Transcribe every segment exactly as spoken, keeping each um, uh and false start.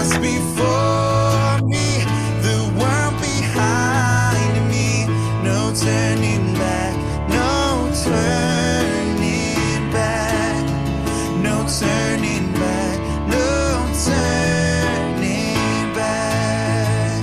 lost before me, the world behind me. No turning back, no turning back, no turning back, no turning back.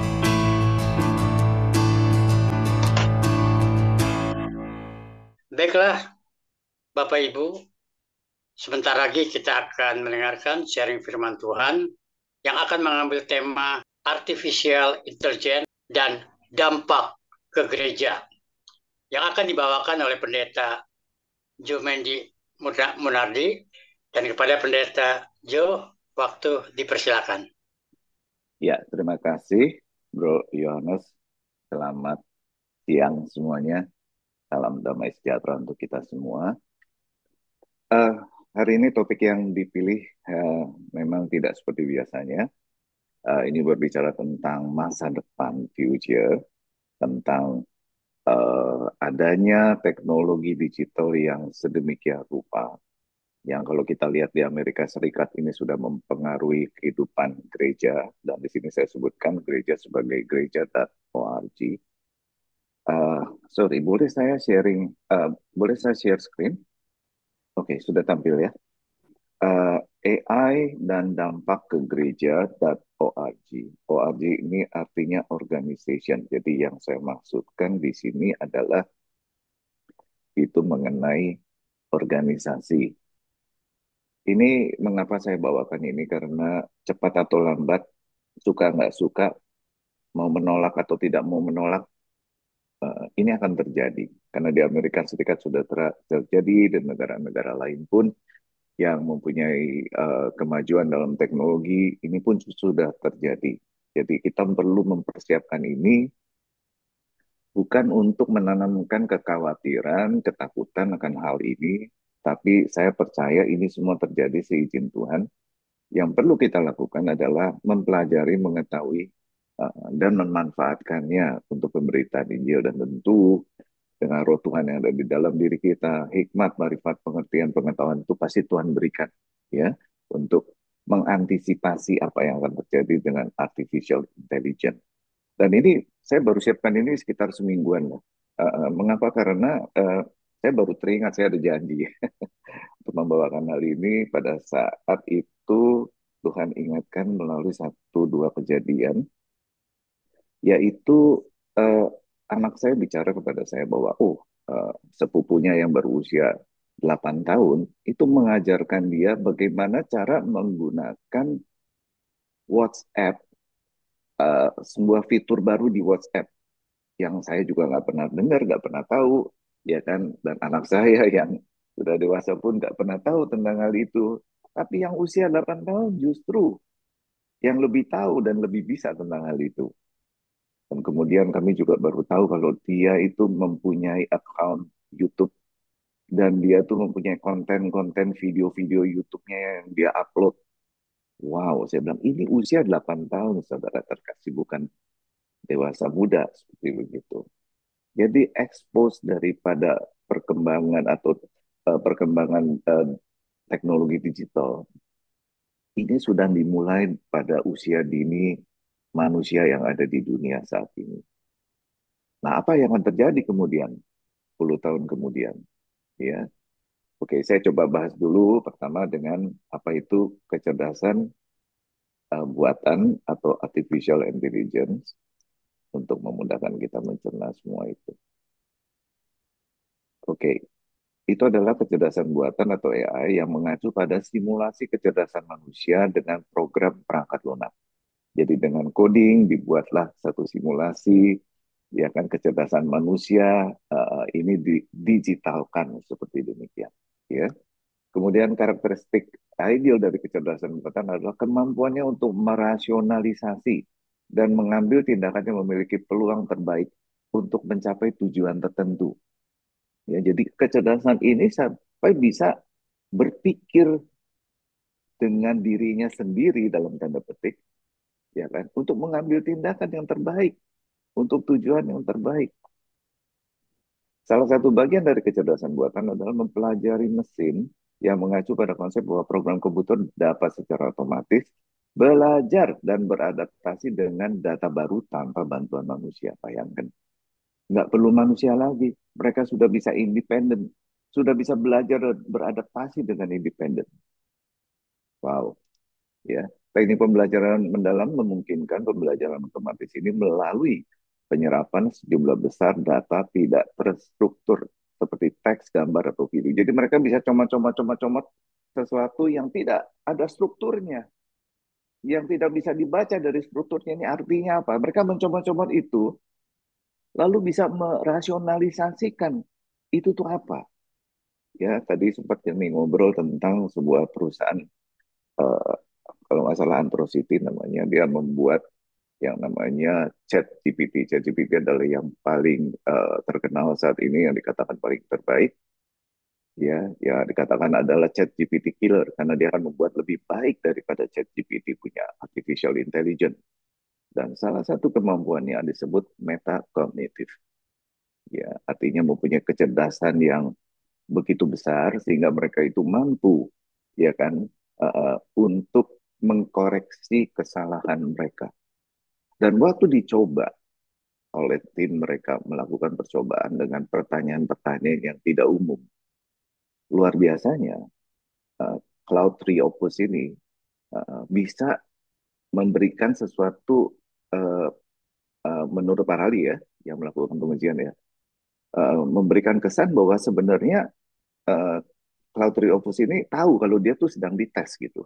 Baiklah, Bapak Ibu, sebentar lagi kita akan mendengarkan sharing firman Tuhan yang akan mengambil tema Artificial Intelligence dan dampak ke gereja yang akan dibawakan oleh Pendeta Jumendi Munardi. Dan kepada Pendeta Jo, waktu dipersilakan. Ya, terima kasih Bro Yohanes. Selamat siang semuanya. Salam damai sejahtera untuk kita semua. Uh, hari ini topik yang dipilih uh, memang tidak seperti biasanya. Uh, ini berbicara tentang masa depan, future, tentang uh, adanya teknologi digital yang sedemikian rupa, yang kalau kita lihat di Amerika Serikat ini sudah mempengaruhi kehidupan gereja, dan di sini saya sebutkan gereja sebagai gereja dot org. Uh, sorry, boleh saya sharing, uh, boleh saya share screen? Oke, okay, sudah tampil ya. Uh, A I dan dampak ke gereja dot org. Org ini artinya organization. Jadi yang saya maksudkan di sini adalah itu mengenai organisasi. Ini mengapa saya bawakan ini, karena cepat atau lambat, suka nggak suka, mau menolak atau tidak mau menolak, uh, ini akan terjadi. Karena di Amerika Serikat sudah ter- terjadi, dan negara-negara lain pun yang mempunyai uh, kemajuan dalam teknologi, ini pun sudah terjadi. Jadi kita perlu mempersiapkan ini, bukan untuk menanamkan kekhawatiran, ketakutan akan hal ini, tapi saya percaya ini semua terjadi seizin Tuhan. Yang perlu kita lakukan adalah mempelajari, mengetahui, uh, dan memanfaatkannya untuk pemberitaan Injil. Dan tentu dengan roh Tuhan yang ada di dalam diri kita, hikmat, marifat, pengertian, pengetahuan itu pasti Tuhan berikan, ya, untuk mengantisipasi apa yang akan terjadi dengan artificial intelligence. Dan ini saya baru siapkan ini sekitar semingguan lah. Uh, mengapa? Karena uh, saya baru teringat saya ada janji untuk membawakan hal ini pada saat itu Tuhan ingatkan melalui satu dua kejadian, yaitu uh, anak saya bicara kepada saya bahwa oh uh, sepupunya yang berusia delapan tahun itu mengajarkan dia bagaimana cara menggunakan WhatsApp, uh, sebuah fitur baru di WhatsApp yang saya juga nggak pernah dengar, nggak pernah tahu, ya kan? Dan anak saya yang sudah dewasa pun nggak pernah tahu tentang hal itu. Tapi yang usia delapan tahun justru yang lebih tahu dan lebih bisa tentang hal itu. Dan kemudian kami juga baru tahu kalau dia itu mempunyai account YouTube, dan dia tuh mempunyai konten-konten video-video YouTube-nya yang dia upload. Wow, saya bilang ini usia delapan tahun, saudara terkasih, bukan dewasa muda seperti begitu. Jadi expose daripada perkembangan atau uh, perkembangan uh, teknologi digital ini sudah dimulai pada usia dini manusia yang ada di dunia saat ini. Nah, apa yang akan terjadi kemudian sepuluh tahun kemudian? Ya, oke, saya coba bahas dulu pertama dengan apa itu kecerdasan uh, buatan atau artificial intelligence untuk memudahkan kita mencerna semua itu. Oke, itu adalah kecerdasan buatan atau A I yang mengacu pada simulasi kecerdasan manusia dengan program perangkat lunak. Jadi dengan coding dibuatlah satu simulasi, ya kan, kecerdasan manusia uh, ini didigitalkan seperti demikian. Ya. Kemudian karakteristik ideal dari kecerdasan buatan adalah kemampuannya untuk merasionalisasi dan mengambil tindakan yang memiliki peluang terbaik untuk mencapai tujuan tertentu. Ya, jadi kecerdasan ini sampai bisa berpikir dengan dirinya sendiri dalam tanda petik, ya kan, untuk mengambil tindakan yang terbaik untuk tujuan yang terbaik. Salah satu bagian dari kecerdasan buatan adalah mempelajari mesin yang mengacu pada konsep bahwa program komputer dapat secara otomatis belajar dan beradaptasi dengan data baru tanpa bantuan manusia. Bayangkan, nggak perlu manusia lagi. Mereka sudah bisa independen, sudah bisa belajar dan beradaptasi dengan independen. Wow, ya. Teknik pembelajaran mendalam memungkinkan pembelajaran otomatis ini melalui penyerapan sejumlah besar data tidak terstruktur seperti teks, gambar, atau video. Jadi mereka bisa comot-comot-comot-comot sesuatu yang tidak ada strukturnya, yang tidak bisa dibaca dari strukturnya. Ini artinya apa? Mereka mencoba-coba itu, lalu bisa merasionalisasikan itu tuh apa. Ya, tadi sempat kami ngobrol tentang sebuah perusahaan, eh, kalau nggak salah Antrosity namanya, dia membuat yang namanya ChatGPT. ChatGPT adalah yang paling eh, terkenal saat ini, yang dikatakan paling terbaik. Ya, ya dikatakan adalah ChatGPT killer karena dia akan membuat lebih baik daripada ChatGPT punya artificial intelligence. Dan salah satu kemampuannya disebut metacognitive. Ya, artinya mempunyai kecerdasan yang begitu besar sehingga mereka itu mampu, ya kan, uh, untuk mengkoreksi kesalahan mereka. Dan waktu dicoba oleh tim mereka melakukan percobaan dengan pertanyaan-pertanyaan yang tidak umum, luar biasanya uh, Cloud Tree Opus ini uh, bisa memberikan sesuatu, uh, uh, menurut para ahli ya yang melakukan pengujian ya, uh, memberikan kesan bahwa sebenarnya uh, Cloud Tree Opus ini tahu kalau dia tuh sedang dites gitu,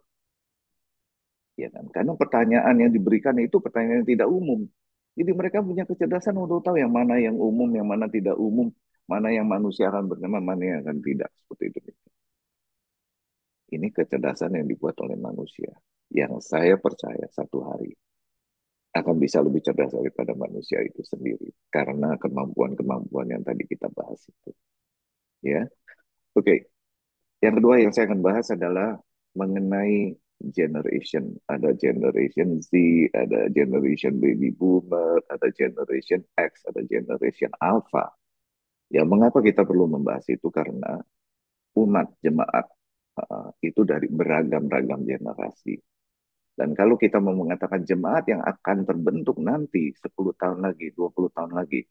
ya kan? Karena pertanyaan yang diberikan itu pertanyaan yang tidak umum. Jadi mereka punya kecerdasan untuk tahu yang mana yang umum, yang mana tidak umum, mana yang manusia akan bernama, mana yang akan tidak, seperti itu. Ini kecerdasan yang dibuat oleh manusia, yang saya percaya satu hari akan bisa lebih cerdas daripada manusia itu sendiri, karena kemampuan-kemampuan yang tadi kita bahas itu. Ya, oke. Okay. Yang kedua yang saya akan bahas adalah mengenai generation. Ada generation Z, ada generation baby boomer, ada generation X, ada generation alpha. Ya, mengapa kita perlu membahas itu? Karena umat jemaat uh, itu dari beragam-ragam generasi. Dan kalau kita mau mengatakan jemaat yang akan terbentuk nanti sepuluh tahun lagi, dua puluh tahun lagi,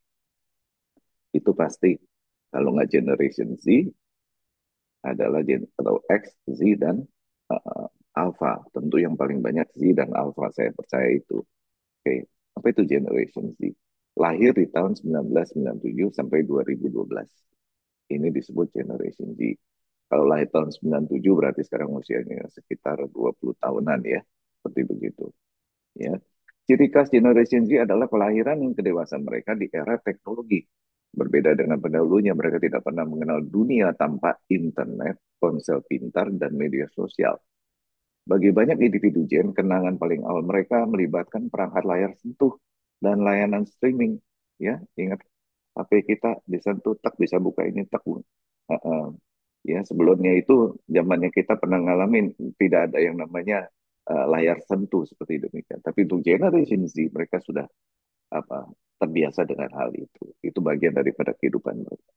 itu pasti kalau nggak generation Z, adalah gen atau X, Z, dan uh, Alpha. Tentu yang paling banyak Z dan Alpha, saya percaya itu. Oke, okay. Apa itu Generation Z? Lahir di tahun seribu sembilan ratus sembilan puluh tujuh sampai dua ribu dua belas. Ini disebut Generation Z. Kalau lahir tahun sembilan puluh tujuh berarti sekarang usianya sekitar dua puluh tahunan ya. Seperti begitu. Ya. Ciri khas Generation Z adalah kelahiran dan kedewasaan mereka di era teknologi. Berbeda dengan pendahulunya, mereka tidak pernah mengenal dunia tanpa internet, ponsel pintar, dan media sosial. Bagi banyak individu Gen, kenangan paling awal mereka melibatkan perangkat layar sentuh dan layanan streaming. Ya, ingat H P kita disentuh, tak bisa buka ini, tak. Uh, uh, ya, sebelumnya itu zamannya kita pernah ngalamin tidak ada yang namanya uh, layar sentuh seperti demikian. Tapi untuk generation Z, mereka sudah apa terbiasa dengan hal itu. Itu bagian daripada kehidupan mereka.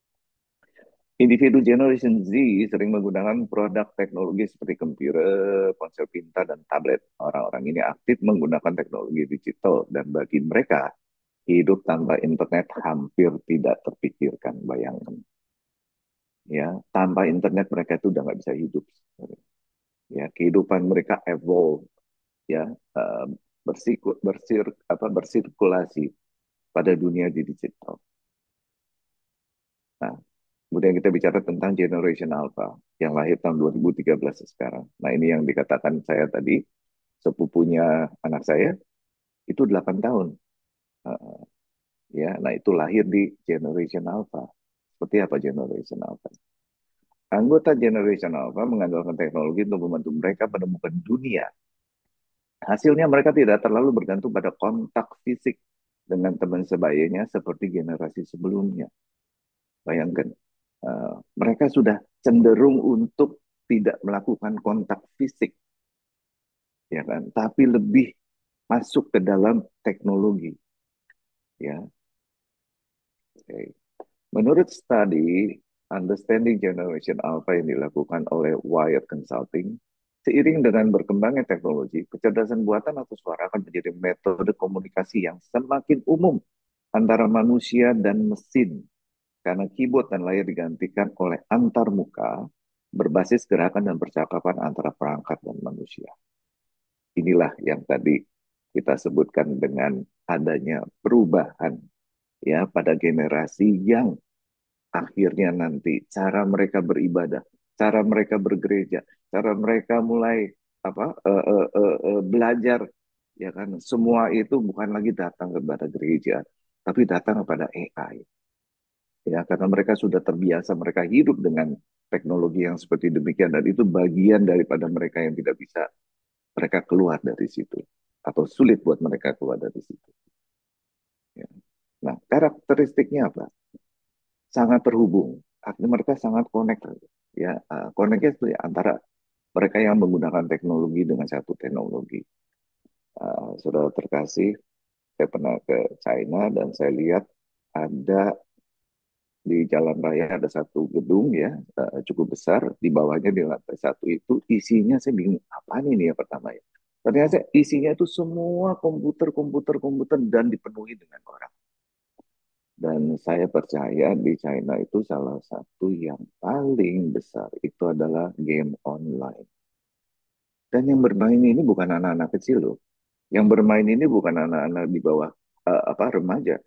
Individu generation Z sering menggunakan produk teknologi seperti komputer, ponsel pintar, dan tablet. Orang-orang ini aktif menggunakan teknologi digital, dan bagi mereka, hidup tanpa internet hampir tidak terpikirkan. Bayangkan. Ya, tanpa internet mereka itu udah nggak bisa hidup. Ya, kehidupan mereka evolve, ya, uh, bersirku, bersir, apa, bersirkulasi pada dunia digital. Nah, kemudian kita bicara tentang Generation Alpha yang lahir tahun dua ribu tiga belas sekarang. Nah, ini yang dikatakan saya tadi, sepupunya anak saya itu delapan tahun. Uh, ya, nah itu lahir di Generation Alpha. Seperti apa Generation Alpha? Anggota Generation Alpha mengandalkan teknologi untuk membantu mereka menemukan dunia. Hasilnya mereka tidak terlalu bergantung pada kontak fisik dengan teman sebayanya seperti generasi sebelumnya. Bayangkan, uh, mereka sudah cenderung untuk tidak melakukan kontak fisik, ya kan? Tapi lebih masuk ke dalam teknologi, ya. Okay. Menurut studi Understanding Generation Alpha yang dilakukan oleh Wired Consulting, Seiring dengan berkembangnya teknologi, kecerdasan buatan atau suara akan menjadi metode komunikasi yang semakin umum antara manusia dan mesin, karena keyboard dan layar digantikan oleh antarmuka berbasis gerakan dan percakapan antara perangkat dan manusia. Inilah yang tadi kita sebutkan dengan adanya perubahan ya pada generasi yang akhirnya nanti cara mereka beribadah, cara mereka bergereja, cara mereka mulai apa uh, uh, uh, uh, belajar, ya kan, semua itu bukan lagi datang kepada gereja, tapi datang kepada A I, ya, karena mereka sudah terbiasa, mereka hidup dengan teknologi yang seperti demikian, dan itu bagian daripada mereka yang tidak bisa mereka keluar dari situ, atau sulit buat mereka keluar dari situ. Ya. Nah, karakteristiknya apa? Sangat terhubung, artinya mereka sangat connect, ya, uh, connectnya antara mereka yang menggunakan teknologi dengan satu teknologi. Uh, saudara terkasih, saya pernah ke China dan saya lihat ada di jalan raya ada satu gedung ya, uh, cukup besar, di bawahnya di lantai satu itu isinya saya bingung apa ini ya pertama ya. Ternyata isinya itu semua komputer, komputer, komputer dan dipenuhi dengan orang. Dan saya percaya di China itu salah satu yang paling besar itu adalah game online. Dan yang bermain ini bukan anak-anak kecil loh. Yang bermain ini bukan anak-anak di bawah uh, apa remaja.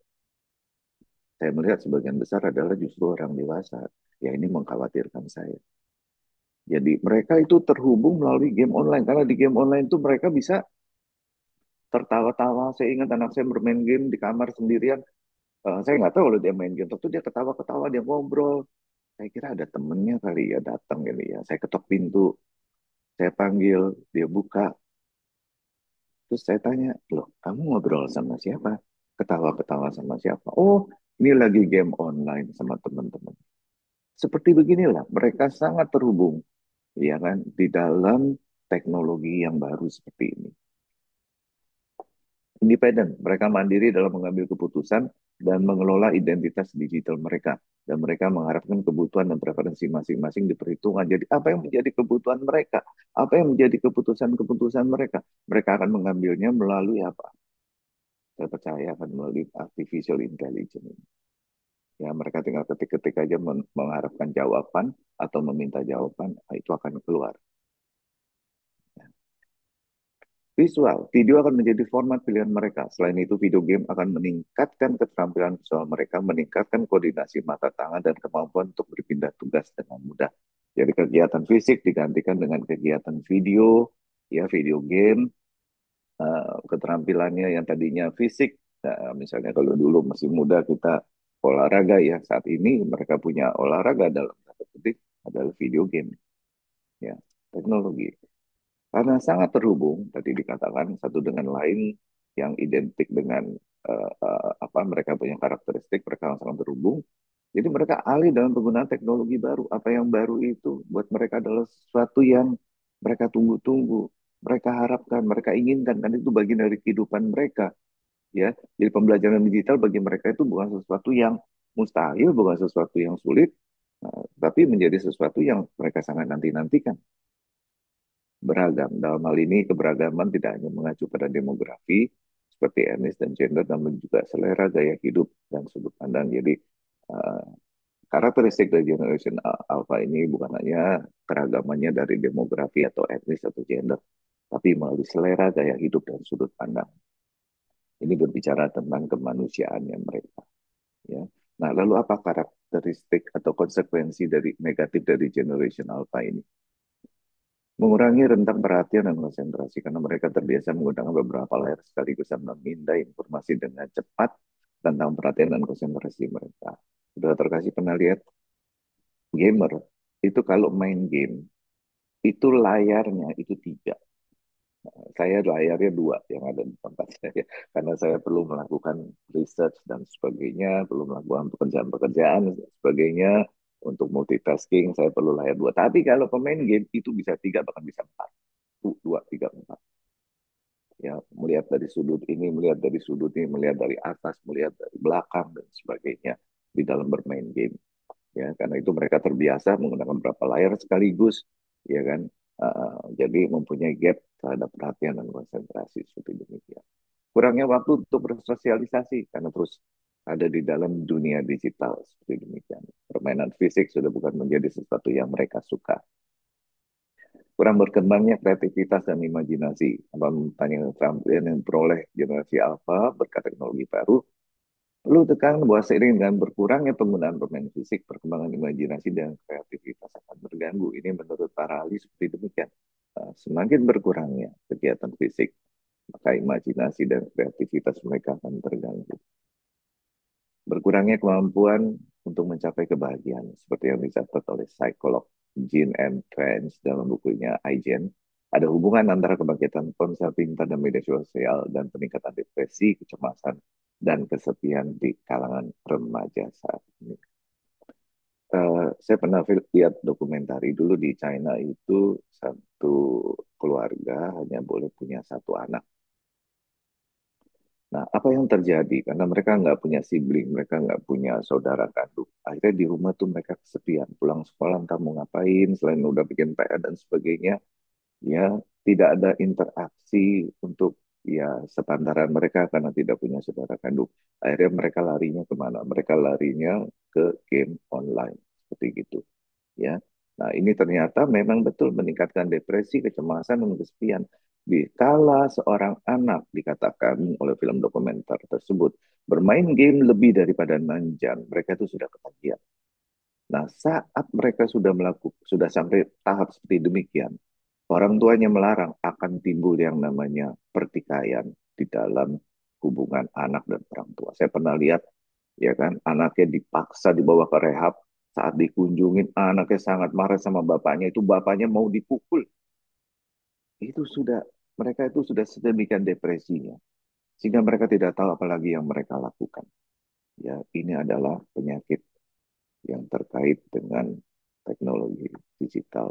Saya melihat sebagian besar adalah justru orang dewasa. Ya ini mengkhawatirkan saya. Jadi mereka itu terhubung melalui game online. Karena di game online itu mereka bisa tertawa-tawa. Saya ingat anak saya bermain game di kamar sendirian. Uh, saya nggak tahu kalau dia main game. Tentu dia ketawa-ketawa, dia ngobrol. Saya kira ada temennya kali ya datang gitu ya. Saya ketok pintu, saya panggil, dia buka. Terus saya tanya, loh kamu ngobrol sama siapa? Ketawa-ketawa sama siapa? Oh, ini lagi game online sama teman-teman. Seperti beginilah, mereka sangat terhubung, ya kan, di dalam teknologi yang baru seperti ini. Independen, mereka mandiri dalam mengambil keputusan dan mengelola identitas digital mereka. Dan mereka mengharapkan kebutuhan dan preferensi masing-masing diperhitungkan. Jadi apa yang menjadi kebutuhan mereka? Apa yang menjadi keputusan-keputusan mereka? Mereka akan mengambilnya melalui apa? Saya percaya akan melalui artificial intelligence. Ya, mereka tinggal ketik-ketik aja mengharapkan jawaban atau meminta jawaban, itu akan keluar. Visual, video akan menjadi format pilihan mereka. Selain itu, video game akan meningkatkan keterampilan visual mereka, meningkatkan koordinasi mata tangan dan kemampuan untuk berpindah tugas dengan mudah. Jadi kegiatan fisik digantikan dengan kegiatan video, ya video game, uh, keterampilannya yang tadinya fisik. Nah, misalnya kalau dulu masih muda kita olahraga ya, saat ini mereka punya olahraga dalam tanda kutip adalah video game, ya teknologi. Karena sangat terhubung, tadi dikatakan satu dengan lain yang identik dengan uh, uh, apa mereka punya karakteristik, mereka sangat terhubung. Jadi mereka alih dalam penggunaan teknologi baru. Apa yang baru itu buat mereka adalah sesuatu yang mereka tunggu-tunggu, mereka harapkan, mereka inginkan, kan itu bagian dari kehidupan mereka. Ya, jadi pembelajaran digital bagi mereka itu bukan sesuatu yang mustahil, bukan sesuatu yang sulit, uh, tapi menjadi sesuatu yang mereka sangat nanti-nantikan. Beragam. Dalam hal ini keberagaman tidak hanya mengacu pada demografi seperti etnis dan gender, namun juga selera, gaya hidup, dan sudut pandang. Jadi uh, karakteristik dari generation alpha ini bukan hanya keragamannya dari demografi atau etnis atau gender, tapi melalui selera, gaya hidup, dan sudut pandang. Ini berbicara tentang kemanusiaannya mereka. Ya. Nah, lalu apa karakteristik atau konsekuensi dari negatif dari generation alpha ini? Mengurangi rentang perhatian dan konsentrasi karena mereka terbiasa menggunakan beberapa layar sekaligus dan memindai informasi dengan cepat tentang perhatian dan konsentrasi mereka. Sudah terkasih pernah lihat gamer itu kalau main game itu layarnya itu tiga. Saya layarnya dua yang ada di tempat saya karena saya perlu melakukan research dan sebagainya, perlu melakukan pekerjaan-pekerjaan dan sebagainya. Untuk multitasking saya perlu layar dua. Tapi kalau pemain game itu bisa tiga bahkan bisa empat. Dua, tiga, empat. Ya, melihat dari sudut ini, melihat dari sudut ini, melihat dari atas, melihat dari belakang dan sebagainya di dalam bermain game. Ya, karena itu mereka terbiasa menggunakan berapa layar sekaligus, ya kan? Uh, jadi mempunyai gap terhadap perhatian dan konsentrasi seperti demikian. Kurangnya waktu untuk bersosialisasi karena terus ada di dalam dunia digital seperti demikian. Permainan fisik sudah bukan menjadi sesuatu yang mereka suka. Kurang berkembangnya kreativitas dan imajinasi. Abang tanya keterampilan yang peroleh generasi alpha berkat teknologi baru, perlu tekan bahwa seiring dengan berkurangnya penggunaan permainan fisik, perkembangan imajinasi dan kreativitas akan terganggu. Ini menurut para ahli seperti demikian. Uh, Semakin berkurangnya kegiatan fisik, maka imajinasi dan kreativitas mereka akan terganggu. Berkurangnya kemampuan untuk mencapai kebahagiaan, seperti yang dicatat oleh psikolog Jean M. Trance dalam bukunya iGen, ada hubungan antara kebangkitan ponsel pintar dan media sosial dan peningkatan depresi, kecemasan, dan kesepian di kalangan remaja saat ini. Uh, saya pernah lihat dokumentari dulu di China itu satu keluarga hanya boleh punya satu anak. Nah, apa yang terjadi? Karena mereka nggak punya sibling, mereka nggak punya saudara kandung. Akhirnya di rumah tuh mereka kesepian. Pulang sekolah entah mau ngapain, selain udah bikin P R dan sebagainya, ya tidak ada interaksi untuk ya sepantaran mereka karena tidak punya saudara kandung. Akhirnya mereka larinya kemana? Mereka larinya ke game online seperti gitu. Ya, nah ini ternyata memang betul meningkatkan depresi, kecemasan, dan kesepian. Dikala seorang anak dikatakan oleh film dokumenter tersebut bermain game lebih daripada enam jam, mereka itu sudah ketagihan. Nah, saat mereka sudah melakukan, sudah sampai tahap seperti demikian, orang tuanya melarang, akan timbul yang namanya pertikaian di dalam hubungan anak dan orang tua. Saya pernah lihat, ya kan, anaknya dipaksa dibawa ke rehab, saat dikunjungin anaknya sangat marah sama bapaknya, itu bapaknya mau dipukul. Itu sudah, mereka itu sudah sedemikian depresinya, sehingga mereka tidak tahu apalagi yang mereka lakukan. Ya, ini adalah penyakit yang terkait dengan teknologi digital.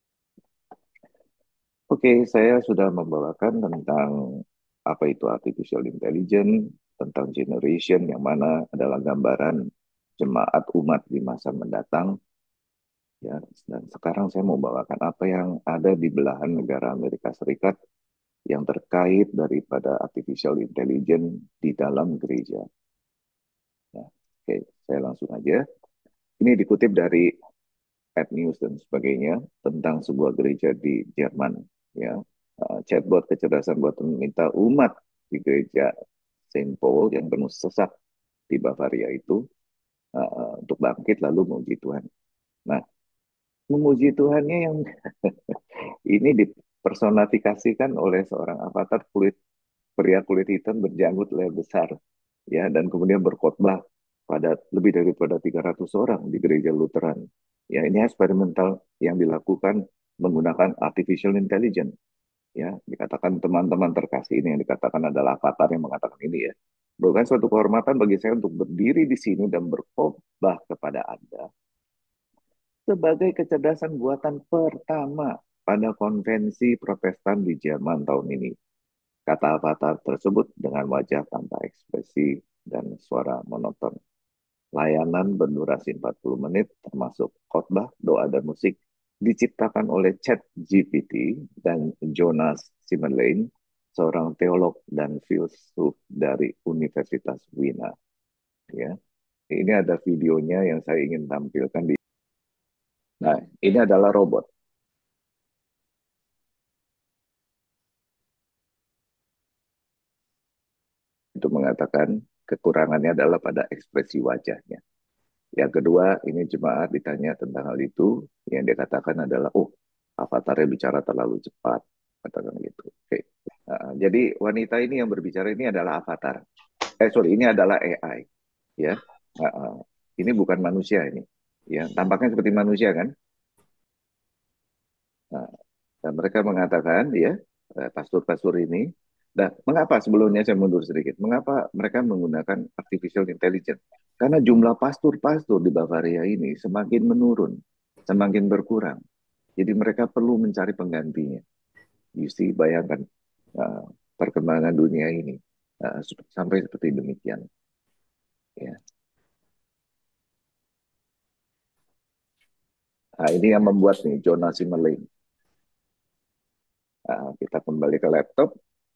Oke, saya sudah membawakan tentang apa itu artificial intelligence, tentang generation yang mana adalah gambaran jemaat umat di masa mendatang. Ya, dan sekarang saya mau bawakan apa yang ada di belahan negara Amerika Serikat yang terkait daripada artificial intelligence di dalam gereja. Nah, oke, saya langsung aja. Ini dikutip dari Ad News dan sebagainya tentang sebuah gereja di Jerman. Ya, uh, chatbot kecerdasan buatan meminta umat di gereja Saint Paul yang penuh sesak di Bavaria itu uh, untuk bangkit lalu memuji Tuhan. Nah, memuji Tuhannya yang ini dipersonifikasikan oleh seorang avatar kulit pria kulit hitam berjanggut leher besar, ya, dan kemudian berkhotbah pada lebih daripada tiga ratus orang di gereja Lutheran. Ya, ini eksperimental yang dilakukan menggunakan artificial intelligence. Ya, dikatakan teman-teman terkasih ini yang dikatakan adalah avatar yang mengatakan ini ya. Bukan suatu kehormatan bagi saya untuk berdiri di sini dan berkhotbah kepada Anda sebagai kecerdasan buatan pertama pada konvensi Protestan di Jerman tahun ini. Kata avatar tersebut dengan wajah tanpa ekspresi dan suara monoton. Layanan berdurasi empat puluh menit termasuk khotbah, doa, dan musik diciptakan oleh ChatGPT dan Jonas Simmerlein, seorang teolog dan filsuf dari Universitas Wina. Ya, ini ada videonya yang saya ingin tampilkan di. Nah, ini adalah robot. Itu mengatakan kekurangannya adalah pada ekspresi wajahnya. Yang kedua, ini jemaat ditanya tentang hal itu, yang dia katakan adalah, oh, avatarnya bicara terlalu cepat, katakan gitu. Oke. Nah, jadi wanita ini yang berbicara ini adalah avatar. Eh, sorry, ini adalah A I, ya. Nah, ini bukan manusia ini, ya. Tampaknya seperti manusia kan? Nah, dan mereka mengatakan, ya, pastor-pastor ini. Nah, mengapa sebelumnya saya mundur sedikit? Mengapa mereka menggunakan artificial intelligence? Karena jumlah pastor-pastor di Bavaria ini semakin menurun, semakin berkurang. Jadi mereka perlu mencari penggantinya. You see, bayangkan uh, perkembangan dunia ini uh, sampai seperti demikian. Ya. Nah, ini yang membuat nih Jonas Simmerlein. Nah, kita kembali ke laptop.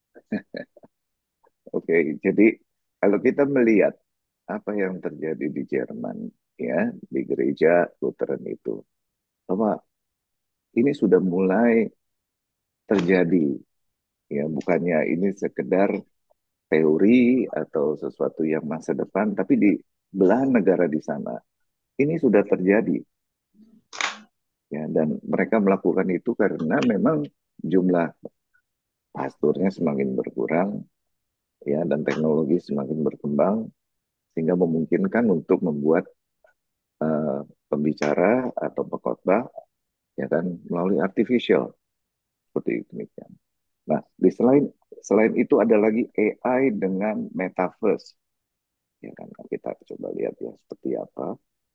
Oke, jadi kalau kita melihat apa yang terjadi di Jerman, ya, di gereja Lutheran itu, bahwa ini sudah mulai terjadi, ya, bukannya ini sekedar teori atau sesuatu yang masa depan, tapi di belahan negara di sana ini sudah terjadi, ya, dan mereka melakukan itu karena memang jumlah pasturnya semakin berkurang, ya, dan teknologi semakin berkembang sehingga memungkinkan untuk membuat uh, pembicara atau pengkhotbah, ya kan, melalui artificial seperti itu demikian. Nah, di selain selain itu ada lagi A I dengan metaverse, ya kan, kita coba lihat ya seperti apa.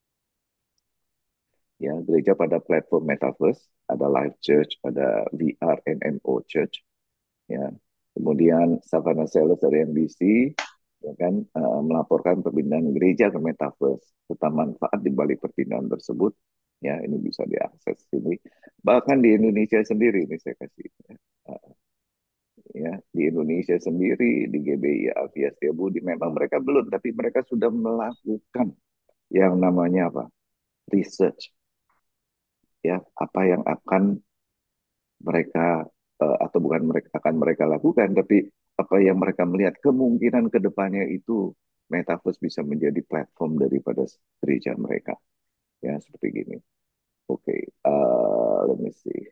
Ya, gereja pada platform metaverse, ada live church, ada V R M M O church, ya. Kemudian Savannah Sales dari N B C, ya kan, uh, melaporkan perpindahan gereja ke metaverse serta manfaat di balik perpindahan tersebut. Ya, ini bisa diakses sini. Bahkan di Indonesia sendiri ini saya kasih, ya, uh, ya, di Indonesia sendiri di G B I Alvia Setiabudi memang mereka belum, tapi mereka sudah melakukan yang namanya apa? Research, ya, apa yang akan mereka, uh, atau bukan mereka akan mereka lakukan, tapi apa yang mereka melihat kemungkinan ke depannya itu metaverse bisa menjadi platform daripada gereja mereka, ya, seperti gini. Oke, okay. uh, let me see.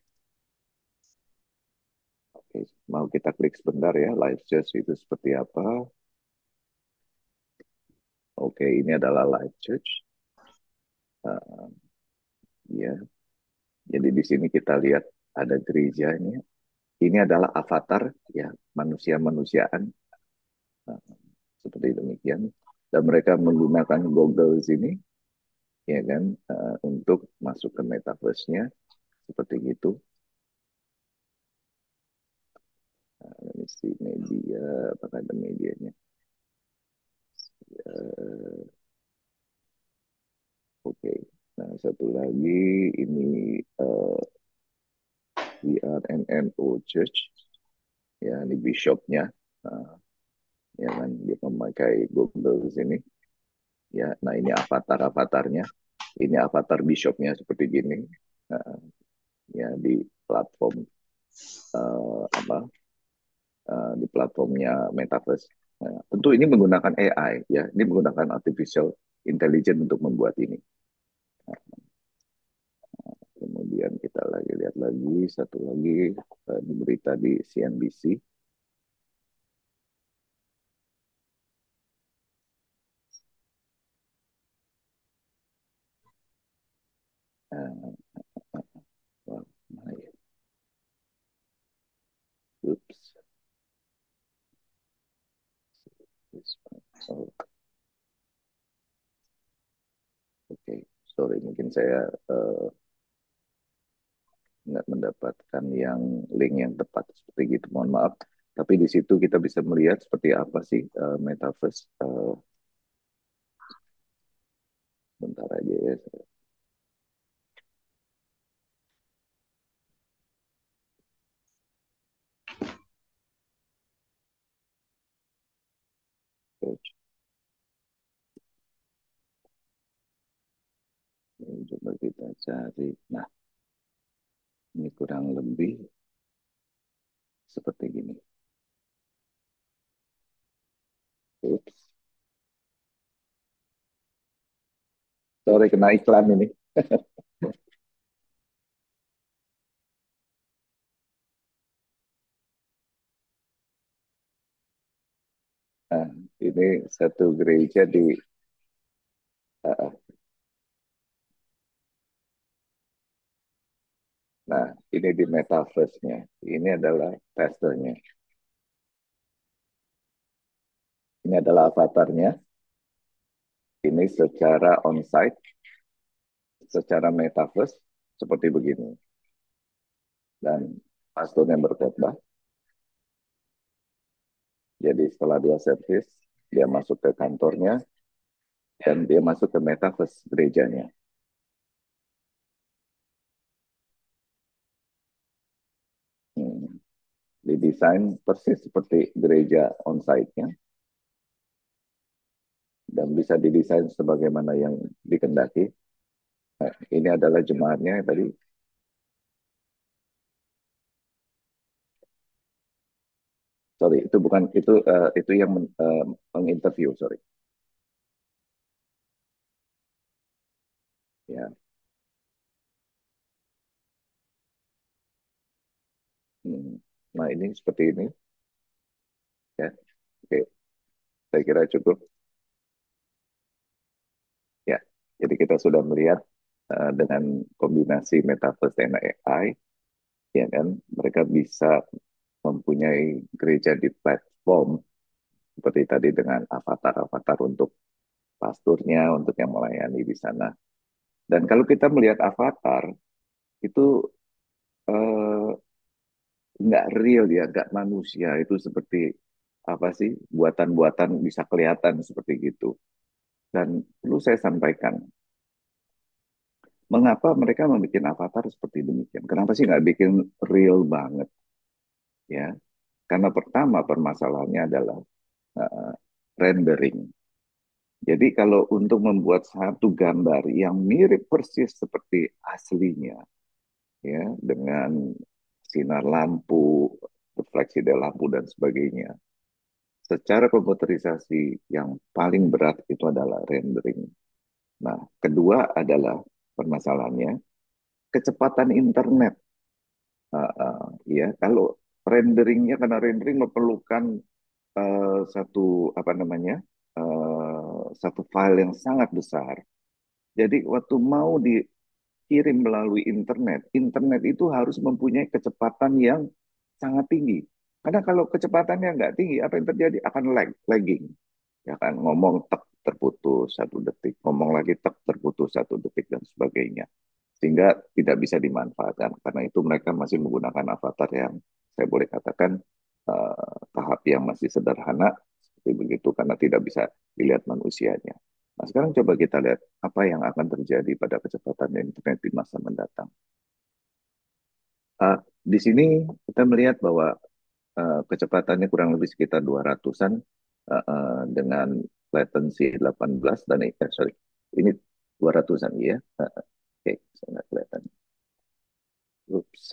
Oke, okay. Mau kita klik sebentar ya, live church itu seperti apa? Oke, okay. Ini adalah live church, uh, ya. Jadi di sini kita lihat ada gerejanya. Ini adalah avatar, ya, manusia-manusiaan, uh, seperti demikian. Dan mereka menggunakan Google sini, ya kan, uh, untuk masuk ke metaverse-nya seperti gitu. Nah, ini si media, apakah ada medianya? Uh, Oke, okay. Nah, satu lagi ini uh, V R M M O Church, ya, ini bishopnya, uh, ya kan, dia memakai Google di sini, ya. Nah, ini avatar-avatarnya, ini avatar bishopnya seperti gini, uh, ya, di platform uh, apa? Uh, di platformnya Metaverse. Nah, tentu ini menggunakan A I, ya, ini menggunakan artificial intelligence untuk membuat ini. Nah, kemudian kita lagi lihat lagi satu lagi, uh, berita di C N B C. Uh, well, nah, ya. Oops. Oh, oke, okay. Sorry, mungkin saya uh, nggak mendapatkan yang link yang tepat seperti gitu, mohon maaf. Tapi di situ kita bisa melihat seperti apa sih uh, metaverse. Uh, bentar aja ya. Ini coba kita cari. Nah, ini kurang lebih seperti gini. Oops. Sorry, kena iklan ini. Nah, ini satu gereja di, uh, nah, ini di metaverse-nya. Ini adalah pastornya. Ini adalah avatarnya. Ini secara on-site, secara metaverse, seperti begini. Dan pastornya berkhotbah. Jadi setelah dia servis, dia masuk ke kantornya, dan dia masuk ke metaverse gerejanya. Hmm. didesain persis seperti gereja on-site-nya dan bisa didesain sebagaimana yang dikehendaki. Nah, ini adalah jemaatnya tadi. Sorry, itu bukan itu uh, itu yang men, uh, menginterview, sorry. Ya. Hmm. Nah, ini seperti ini ya. Oke, saya kira cukup ya. Jadi kita sudah melihat uh, dengan kombinasi metaverse dan A I, ya kan, mereka bisa mempunyai gereja di platform seperti tadi dengan avatar-avatar untuk pasturnya, untuk yang melayani di sana. Dan kalau kita melihat avatar, itu eh, nggak real ya, nggak manusia. Itu seperti apa sih, buatan-buatan bisa kelihatan seperti gitu. Dan perlu saya sampaikan, mengapa mereka membuat avatar seperti demikian? Kenapa sih nggak bikin real banget? Ya, karena pertama permasalahannya adalah uh, rendering. Jadi kalau untuk membuat satu gambar yang mirip persis seperti aslinya, ya, dengan sinar lampu, refleksi dari lampu dan sebagainya, secara komputerisasi yang paling berat itu adalah rendering. Nah, kedua adalah permasalahannya kecepatan internet. Uh, uh, ya, kalau renderingnya karena rendering memerlukan uh, satu apa namanya uh, satu file yang sangat besar. Jadi waktu mau dikirim melalui internet, internet itu harus mempunyai kecepatan yang sangat tinggi. Karena kalau kecepatannya nggak tinggi, apa yang terjadi? Akan lag, lagging. Ya kan, ngomong tek terputus satu detik, ngomong lagi tek terputus satu detik dan sebagainya. Sehingga tidak bisa dimanfaatkan. Karena itu mereka masih menggunakan avatar yang saya boleh katakan uh, tahap yang masih sederhana seperti begitu karena tidak bisa dilihat manusianya. Nah, sekarang coba kita lihat apa yang akan terjadi pada kecepatan internet di masa mendatang. Uh, di sini kita melihat bahwa uh, kecepatannya kurang lebih sekitar dua ratusan uh, uh, dengan latency delapan belas dan eh, sorry, ini dua ratusan ya. Uh, Oke, okay, saya nggak kelihatan. Ups.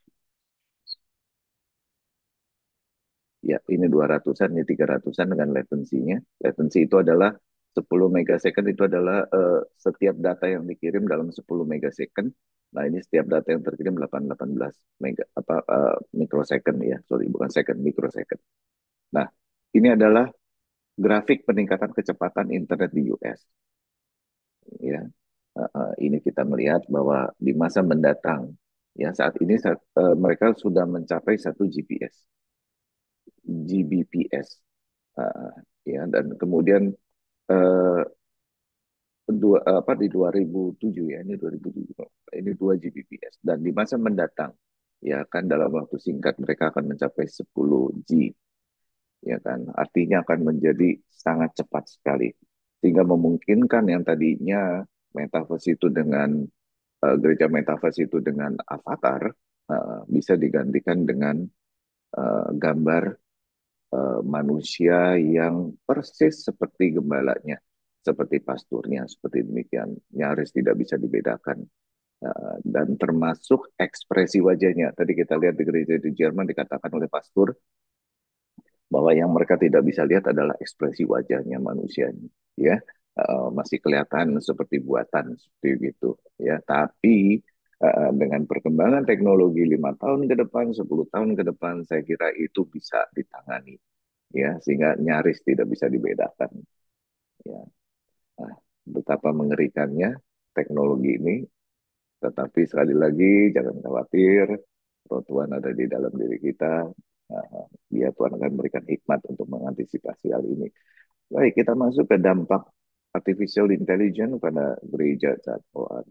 Ya, ini dua ratusan, ini tiga ratusan dengan latensinya. Latensi itu adalah sepuluh megasecond itu adalah uh, setiap data yang dikirim dalam sepuluh megasecond. Nah, ini setiap data yang terkirim delapan ratus delapan belas mega apa uh, mikrosecond ya. Sorry, bukan second, mikrosecond. Nah, ini adalah grafik peningkatan kecepatan internet di U S. Ya, uh, uh, ini kita melihat bahwa di masa mendatang, ya saat ini saat, uh, mereka sudah mencapai satu G P S, Gbps. Uh, ya dan kemudian uh, dua apa di dua ribu tujuh ya ini dua ribu tujuh ini dua Gbps dan di masa mendatang ya kan dalam waktu singkat mereka akan mencapai sepuluh G ya kan artinya akan menjadi sangat cepat sekali sehingga memungkinkan yang tadinya metaverse itu dengan uh, gereja metaverse itu dengan avatar uh, bisa digantikan dengan uh, gambar uh, manusia yang persis seperti gembalanya, seperti pasturnya, seperti demikian. Nyaris tidak bisa dibedakan. Uh, dan termasuk ekspresi wajahnya. Tadi kita lihat di gereja di Jerman dikatakan oleh pastor bahwa yang mereka tidak bisa lihat adalah ekspresi wajahnya manusianya. Ya, uh, masih kelihatan seperti buatan seperti itu. Ya, tapi uh, dengan perkembangan teknologi lima tahun ke depan, sepuluh tahun ke depan, saya kira itu bisa ditangani ya sehingga nyaris tidak bisa dibedakan ya nah, betapa mengerikannya teknologi ini tetapi sekali lagi jangan khawatir roh Tuhan ada di dalam diri kita nah, dia Tuhan akan memberikan hikmat untuk mengantisipasi hal ini baik kita masuk ke dampak artificial intelligence pada gereja dot org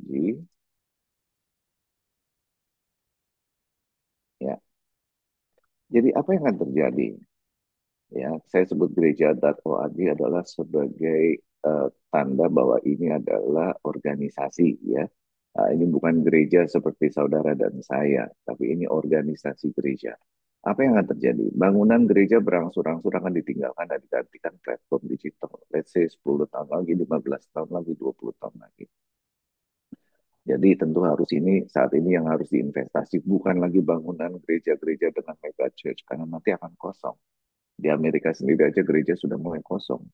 ya jadi apa yang akan terjadi ya saya sebut gereja dot org adalah sebagai uh, tanda bahwa ini adalah organisasi ya uh, ini bukan gereja seperti saudara dan saya tapi ini organisasi gereja apa yang akan terjadi? Bangunan gereja berangsur-angsur akan ditinggalkan dan digantikan platform digital. Let's say sepuluh tahun lagi, lima belas tahun lagi, dua puluh tahun lagi. Jadi tentu harus ini saat ini yang harus diinvestasi bukan lagi bangunan gereja-gereja dengan mega church karena nanti akan kosong. Di Amerika sendiri aja gereja sudah mulai kosong.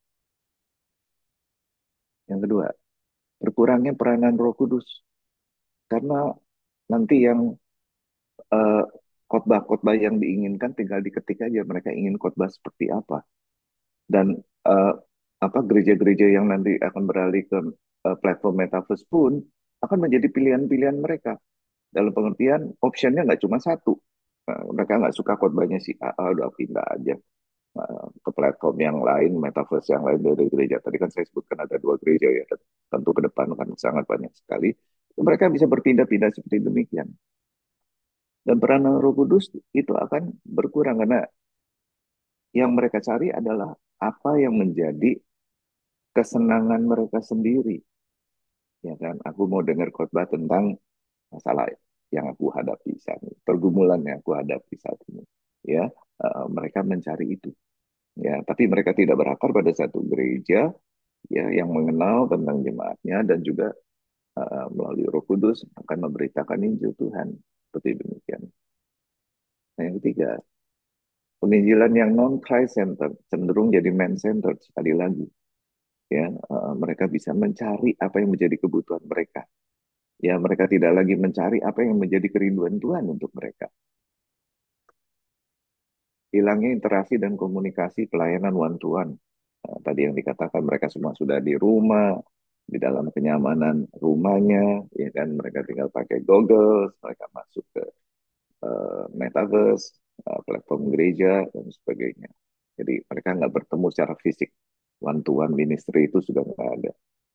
Yang kedua, berkurangnya peranan Roh Kudus karena nanti yang eh, khotbah-khotbah yang diinginkan tinggal diketik aja mereka ingin khotbah seperti apa dan eh, apa gereja-gereja yang nanti akan beralih ke eh, platform metaverse pun akan menjadi pilihan-pilihan mereka dalam pengertian optionnya nggak cuma satu. Nah, mereka nggak suka khotbahnya si A A udah pindah aja eh, ke platform yang lain metaverse yang lain dari gereja tadi kan saya sebutkan ada dua gereja ya tentu ke depan kan sangat banyak sekali mereka bisa berpindah-pindah seperti demikian. Dan peranan Roh Kudus itu akan berkurang karena yang mereka cari adalah apa yang menjadi kesenangan mereka sendiri. Ya kan, aku mau dengar khotbah tentang masalah yang aku hadapi saat ini, pergumulan yang aku hadapi saat ini. Ya, uh, mereka mencari itu. Ya, tapi mereka tidak berakar pada satu gereja ya yang mengenal tentang jemaatnya dan juga uh, melalui Roh Kudus akan memberitakan Injil Tuhan. Seperti demikian. Nah, yang ketiga, penginjilan yang non Christ center cenderung jadi man center sekali lagi ya uh, mereka bisa mencari apa yang menjadi kebutuhan mereka ya mereka tidak lagi mencari apa yang menjadi kerinduan Tuhan untuk mereka. Hilangnya interaksi dan komunikasi pelayanan one to one. Nah, tadi yang dikatakan mereka semua sudah di rumah di dalam kenyamanan rumahnya ya kan mereka tinggal pakai Google mereka masuk ke uh, metaverse uh, platform gereja dan sebagainya. Jadi mereka nggak bertemu secara fisik. One to one ministry itu sudah nggak ada.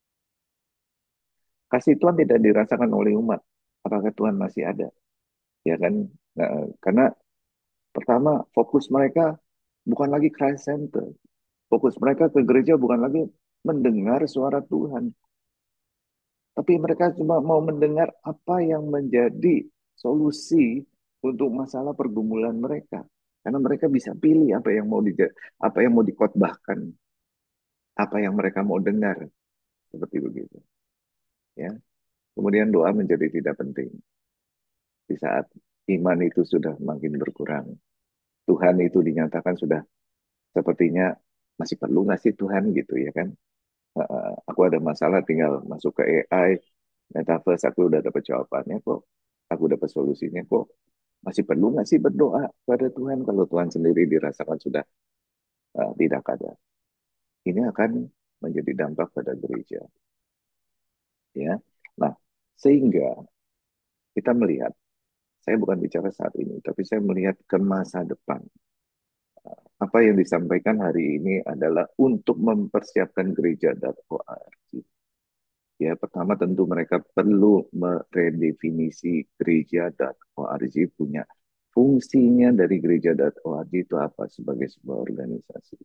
Kasih Tuhan tidak dirasakan oleh umat. Apakah Tuhan masih ada? Ya kan? Nah, karena pertama fokus mereka bukan lagi Christ Center. Fokus mereka ke gereja bukan lagi mendengar suara Tuhan. Tapi mereka cuma mau mendengar apa yang menjadi solusi untuk masalah pergumulan mereka. Karena mereka bisa pilih apa yang mau di, apa yang mau dikotbahkan, apa yang mereka mau dengar, seperti begitu. Ya, kemudian doa menjadi tidak penting di saat iman itu sudah makin berkurang. Tuhan itu dinyatakan sudah sepertinya masih perlu nggak sih Tuhan gitu ya kan? Uh, aku ada masalah tinggal masuk ke A I, metaverse aku udah dapat jawabannya kok, aku dapat solusinya kok. Masih perlu nggak sih berdoa pada Tuhan kalau Tuhan sendiri dirasakan sudah uh, tidak ada? Ini akan menjadi dampak pada gereja, ya. Nah, sehingga kita melihat, saya bukan bicara saat ini, tapi saya melihat ke masa depan. Apa yang disampaikan hari ini adalah untuk mempersiapkan gereja dot org. Ya, pertama tentu mereka perlu meredefinisi gereja dot org punya fungsinya dari gereja dot org itu apa sebagai sebuah organisasi.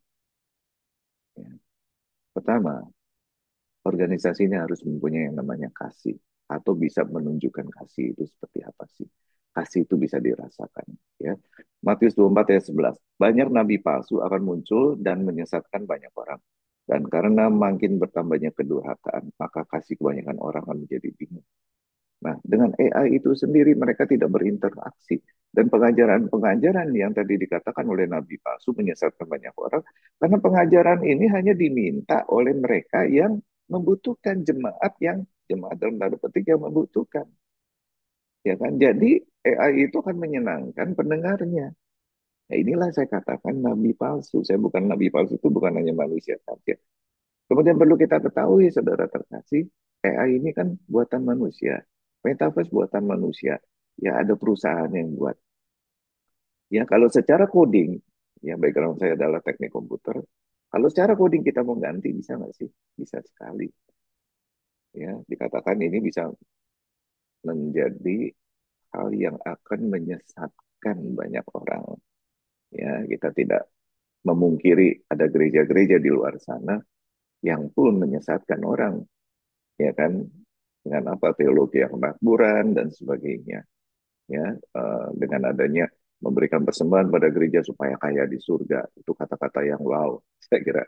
Ya. Pertama, organisasi ini harus mempunyai yang namanya kasih atau bisa menunjukkan kasih itu seperti apa sih. Kasih itu bisa dirasakan. Ya. Matius dua puluh empat ayat sebelas. Banyak nabi palsu akan muncul dan menyesatkan banyak orang. Dan karena makin bertambahnya kedurhakaan, maka kasih kebanyakan orang akan menjadi bingung. Nah, dengan A I itu sendiri mereka tidak berinteraksi. Dan pengajaran-pengajaran yang tadi dikatakan oleh nabi palsu menyesatkan banyak orang, karena pengajaran ini hanya diminta oleh mereka yang membutuhkan jemaat yang jemaat dalam tanda petik yang membutuhkan. Ya kan? Jadi A I itu akan menyenangkan pendengarnya. Nah, inilah saya katakan nabi palsu. Saya bukan nabi palsu itu bukan hanya manusia saja. Kemudian perlu kita ketahui, saudara terkasih, A I ini kan buatan manusia. Metaverse buatan manusia. Ya ada perusahaan yang buat. Ya kalau secara coding, ya background saya adalah teknik komputer. Kalau secara coding kita mau ganti, bisa nggak sih? Bisa sekali. Ya, dikatakan ini bisa menjadi hal yang akan menyesatkan banyak orang. Ya, kita tidak memungkiri ada gereja-gereja di luar sana yang pun menyesatkan orang, ya kan, dengan apa teologi yang kemakmuran dan sebagainya, ya, uh, dengan adanya memberikan persembahan pada gereja supaya kaya di surga. Itu kata-kata yang wow, saya kira.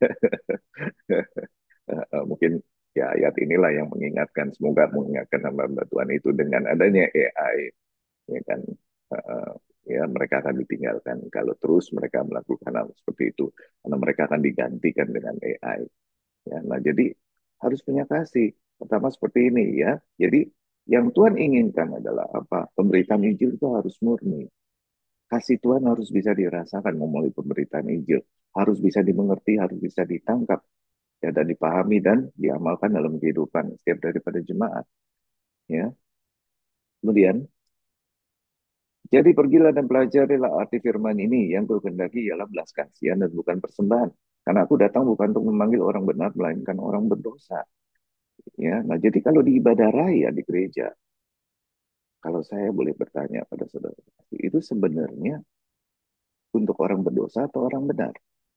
Eh, mungkin ya ayat inilah yang mengingatkan, semoga mengingatkan hamba-hamba Tuhan itu dengan adanya A I, ya kan, eh, ya mereka akan ditinggalkan kalau terus mereka melakukan hal seperti itu, karena mereka akan digantikan dengan A I. Ya, nah jadi harus punya kasih. Pertama seperti ini ya. Jadi yang Tuhan inginkan adalah apa? Pemberitaan Injil itu harus murni. Kasih Tuhan harus bisa dirasakan melalui pemberitaan Injil. Harus bisa dimengerti, harus bisa ditangkap, ya, dan dipahami dan diamalkan dalam kehidupan setiap daripada jemaat. Ya, kemudian jadi pergilah dan pelajarilah arti firman ini yang kehendaki ialah belas kasihan dan bukan persembahan. Karena aku datang bukan untuk memanggil orang benar, melainkan orang berdosa. Ya, nah jadi kalau di ibadah raya di gereja, kalau saya boleh bertanya pada saudara, itu sebenarnya untuk orang berdosa atau orang benar?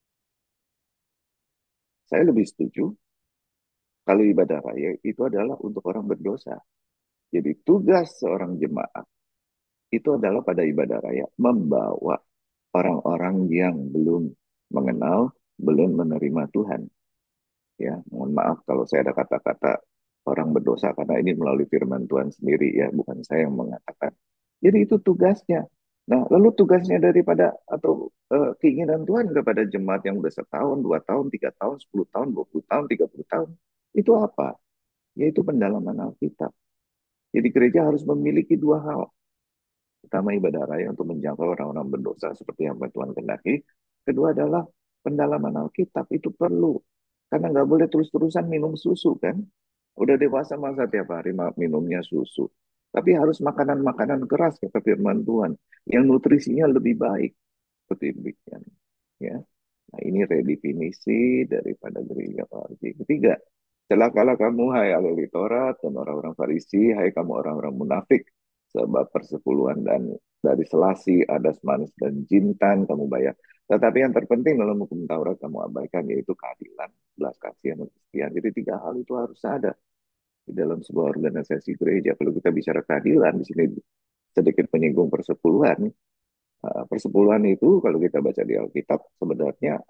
Saya lebih setuju kalau ibadah raya itu adalah untuk orang berdosa. Jadi tugas seorang jemaat itu adalah pada ibadah raya membawa orang-orang yang belum mengenal, belum menerima Tuhan. Ya, mohon maaf kalau saya ada kata-kata orang berdosa karena ini melalui firman Tuhan sendiri ya, bukan saya yang mengatakan. Jadi itu tugasnya. Nah, lalu tugasnya daripada atau eh, keinginan Tuhan kepada jemaat yang udah setahun, dua tahun, tiga tahun, sepuluh tahun, dua puluh tahun, tiga puluh tahun, itu apa? Yaitu pendalaman Alkitab. Jadi gereja harus memiliki dua hal. Pertama, ibadah raya untuk menjangkau orang-orang berdosa seperti yang Tuhan kehendaki. Kedua adalah pendalaman Alkitab. Itu perlu. Karena nggak boleh terus-terusan minum susu kan. Udah dewasa masa tiap hari minumnya susu. Tapi harus makanan-makanan keras kata firman Tuhan. Yang nutrisinya lebih baik. Seperti demikian. Ya. Nah, ini redefinisi daripada gereja Farisi. Ketiga, celakalah kamu, hai ahli Taurat dan orang-orang Farisi, hai kamu orang-orang munafik, sebab persepuluhan dan dari selasi, adas manis dan jintan kamu bayar. Tetapi yang terpenting dalam hukum Taurat kamu abaikan, yaitu keadilan, belas kasihan, dan kesetiaan. Jadi tiga hal itu harus ada di dalam sebuah organisasi gereja. Kalau kita bicara keadilan, di sini sedikit menyinggung persepuluhan. Uh, persepuluhan itu kalau kita baca di Alkitab sebenarnya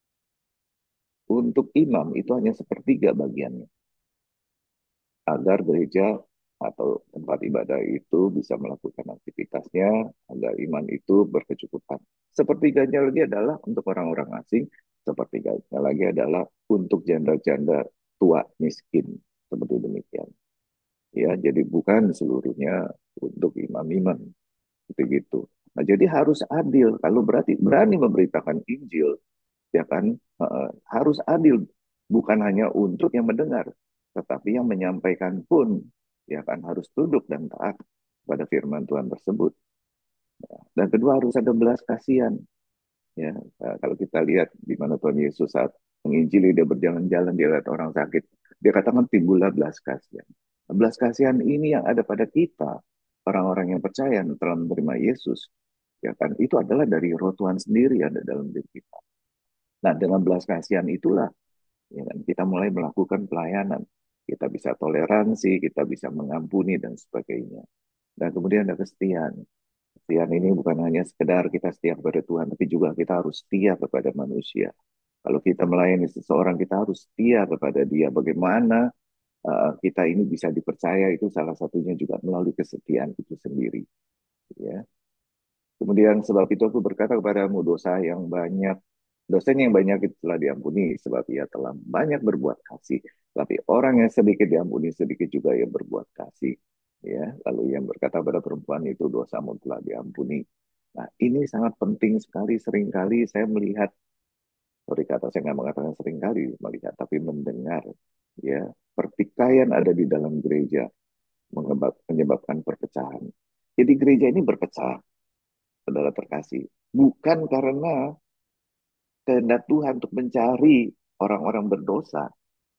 untuk imam itu hanya sepertiga bagiannya agar gereja atau tempat ibadah itu bisa melakukan aktivitasnya agar iman itu berkecukupan. Sepertiganya lagi adalah untuk orang-orang asing, sepertiganya lagi adalah untuk janda-janda tua miskin seperti demikian. Ya, jadi bukan seluruhnya untuk imam-imam seperti itu. Nah, jadi harus adil. Kalau berarti berani memberitakan Injil, ya kan, uh, harus adil, bukan hanya untuk yang mendengar, tetapi yang menyampaikan pun, ya kan, harus tunduk dan taat pada firman Tuhan tersebut. Ya. Dan kedua harus ada belas kasihan. Ya, uh, kalau kita lihat di mana Tuhan Yesus saat menginjili dia berjalan-jalan dia lihat orang sakit, dia katakan timbullah belas kasihan. Nah, belas kasihan ini yang ada pada kita, orang-orang yang percaya yang telah menerima Yesus, ya kan, itu adalah dari roh Tuhan sendiri yang ada dalam diri kita. Nah, dengan belas kasihan itulah ya kan, kita mulai melakukan pelayanan. Kita bisa toleransi, kita bisa mengampuni dan sebagainya. Dan kemudian ada kesetiaan. Kesetiaan ini bukan hanya sekedar kita setia kepada Tuhan, tapi juga kita harus setia kepada manusia. Kalau kita melayani seseorang, kita harus setia kepada dia. Bagaimana uh, kita ini bisa dipercaya itu salah satunya juga melalui kesetiaan itu sendiri. Ya. Kemudian sebab itu aku berkata kepadamu dosa yang banyak, dosanya yang banyak itu telah diampuni sebab ia telah banyak berbuat kasih. Tapi orang yang sedikit diampuni sedikit juga ia berbuat kasih. Ya, lalu yang berkata pada perempuan itu dosamu telah diampuni. Nah, ini sangat penting sekali. Seringkali saya melihat, sorry kata saya nggak mengatakan seringkali melihat, tapi mendengar. Ya, pertikaian ada di dalam gereja menyebabkan perpecahan. Jadi gereja ini berpecah, saudara terkasih, bukan karena kehendak Tuhan untuk mencari orang-orang berdosa,